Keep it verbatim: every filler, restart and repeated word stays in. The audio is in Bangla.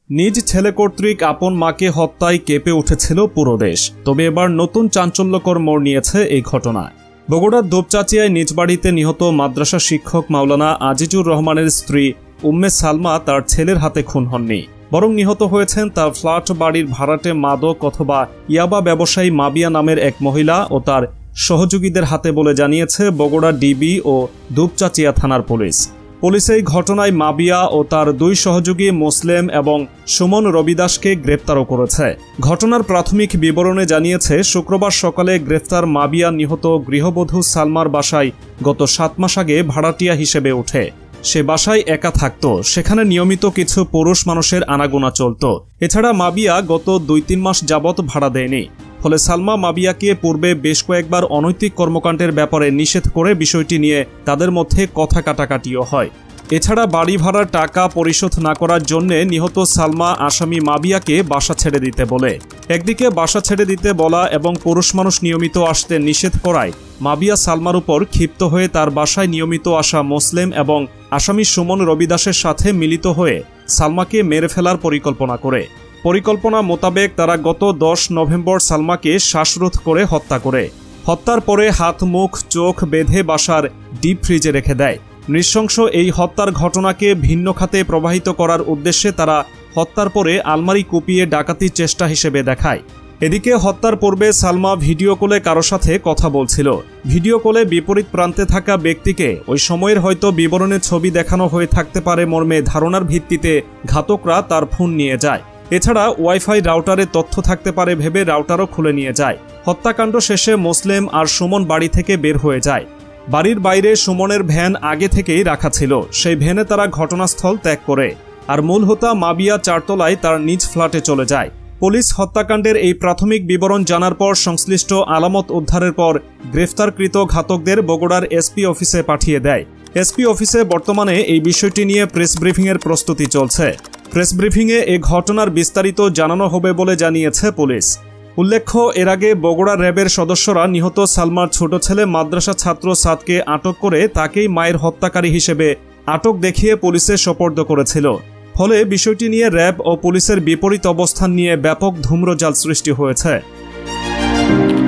নিজ ছেলে কর্তৃক আপন মাকে হত্যায় কেঁপে উঠেছিল পুরো দেশ। তবে এবার নতুন চাঞ্চল্যকর মোড় নিয়েছে এই ঘটনা। বগুড়ার দুপচাচিয়ায় নিজ বাড়িতে নিহত মাদ্রাসা শিক্ষক মাওলানা আজিজুর রহমানের স্ত্রী উম্মে সালমা তার ছেলের হাতে খুন হননি, বরং নিহত হয়েছেন তার ফ্ল্যাট বাড়ির ভাড়াটে মাদক অথবা ইয়াবা ব্যবসায়ী মাবিয়া নামের এক মহিলা ও তার সহযোগীদের হাতে বলে জানিয়েছে বগুড়া ডিবি ও দুপচাচিয়া থানার পুলিশ। পুলিশ এই ঘটনায় মাবিয়া ও তার দুই সহযোগী মুসলিম এবং সুমন রবিদাসকে গ্রেপ্তারও করেছে। ঘটনার প্রাথমিক বিবরণে জানিয়েছে, শুক্রবার সকালে গ্রেফতার মাবিয়া নিহত গৃহবধূ সালমার বাসায় গত সাত মাস আগে ভাড়াটিয়া হিসেবে ওঠে। সে বাসায় একা থাকত, সেখানে নিয়মিত কিছু পুরুষ মানুষের আনাগোনা চলত। এছাড়া মাবিয়া গত দুই তিন মাস যাবৎ ভাড়া দেয়নি। ফলে সালমা মাবিয়াকে পূর্বে বেশ কয়েকবার অনৈতিক কর্মকাণ্ডের ব্যাপারে নিষেধ করে বিষয়টি নিয়ে তাদের মধ্যে কথা কাটাকাটিও হয়। এছাড়া বাড়ি ভাড়ার টাকা পরিশোধ না করার জন্য নিহত সালমা আসামি মাবিয়াকে বাসা ছেড়ে দিতে বলে। একদিকে বাসা ছেড়ে দিতে বলা এবং পুরুষ মানুষ নিয়মিত আসতে নিষেধ করায় মাবিয়া সালমার উপর ক্ষিপ্ত হয়ে তার বাসায় নিয়মিত আসা মুসলিম এবং আসামি সুমন রবিদাসের সাথে মিলিত হয়ে সালমাকে মেরে ফেলার পরিকল্পনা করে। পরিকল্পনা মোতাবেক তারা গত দশ নভেম্বর সালমাকে শ্বাসরোধ করে হত্যা করে। হত্যার পরে হাত মুখ চোখ বেঁধে বাসার ডিপ ফ্রিজে রেখে দেয়। নৃশংস এই হত্যার ঘটনাকে ভিন্ন খাতে প্রবাহিত করার উদ্দেশ্যে তারা হত্যার পরে আলমারি কুপিয়ে ডাকাতির চেষ্টা হিসেবে দেখায়। এদিকে হত্যার পূর্বে সালমা ভিডিও কলে কারো সাথে কথা বলছিল। ভিডিও কলে বিপরীত প্রান্তে থাকা ব্যক্তিকে ওই সময়ের হয়তো বিবরণে ছবি দেখানো হয়ে থাকতে পারে মর্মে ধারণার ভিত্তিতে ঘাতকরা তার ফোন নিয়ে যায়। এছাড়া ওয়াইফাই রাউটারে তথ্য থাকতে পারে ভেবে রাউটারও খুলে নিয়ে যায়। হত্যাকাণ্ড শেষে মুসলিম আর সুমন বাড়ি থেকে বের হয়ে যায়। বাড়ির বাইরে সুমনের ভ্যান আগে থেকেই রাখা ছিল, সেই ভ্যানে তারা ঘটনাস্থল ত্যাগ করে। আর মূল হোতা মাবিয়া চারতলায় তার নিজ ফ্ল্যাটে চলে যায়। পুলিশ হত্যাকাণ্ডের এই প্রাথমিক বিবরণ জানার পর সংশ্লিষ্ট আলামত উদ্ধারের পর গ্রেফতারকৃত ঘাতকদের বগুড়ার এসপি অফিসে পাঠিয়ে দেয়। এসপি অফিসে বর্তমানে এই বিষয়টি নিয়ে প্রেস ব্রিফিংয়ের প্রস্তুতি চলছে। প্রেস ব্রিফিংয়ে এ ঘটনার বিস্তারিত জানানো হবে বলে জানিয়েছে পুলিশ। উল্লেখ্য, এর আগে বগুড়া র্যাবের সদস্যরা নিহত সালমার ছোট ছেলে মাদ্রাসা ছাত্র সাদকে আটক করে তাকেই মায়ের হত্যাকারী হিসেবে আটক দেখিয়ে পুলিশে সোপর্দ করেছিল। ফলে বিষয়টি নিয়ে র্যাব ও পুলিশের বিপরীত অবস্থান নিয়ে ব্যাপক ধূম্রজাল সৃষ্টি হয়েছে।